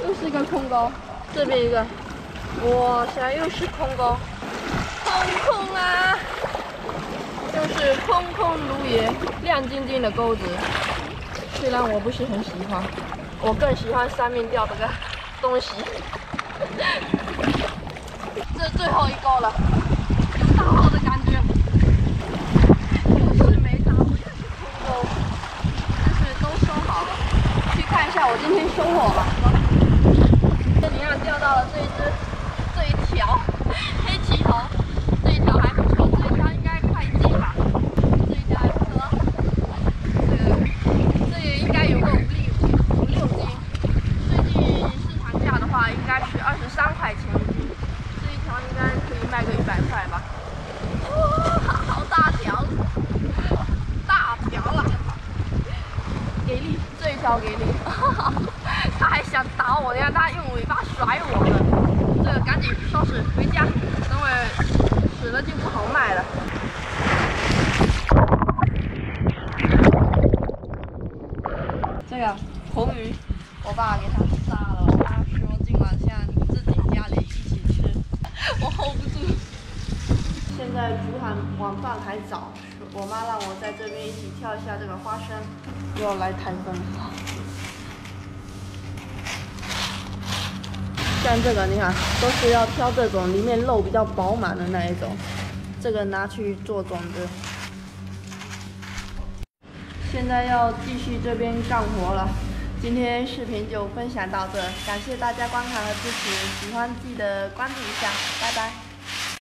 又是一个空钩，这边一个，哇塞，又是空钩，空啊！又是空如也，亮晶晶的钩子。虽然我不是很喜欢，我更喜欢三面钓这个东西。这最后一钩了，有大号的感觉。又是没打，又是空钩，但是都收好了。去看一下我今天收获吧。这里面钓到了这一条黑鳍头，这一条还不错，这一条应该快1斤吧。这一条还不错，这也应该有个5、6斤。最近市场价的话，应该是23块钱1斤。这一条应该可以卖个100块吧。哇，好大条，大条了，给力，这一条给力。他还想打我，你看他用尾巴甩我了。这个赶紧收拾回家，等会死了就不好卖了。这个红鱼，我爸给他杀了，他说今晚像自己家里一起吃，我 hold 不住。现在煮晚饭还早，我妈让我在这边一起跳一下这个花生，又要来台风了。像这个你看，都是要挑这种里面肉比较饱满的那一种，这个拿去做种子。现在要继续这边干活了。今天视频就分享到这，感谢大家观看和支持，喜欢记得关注一下，拜拜。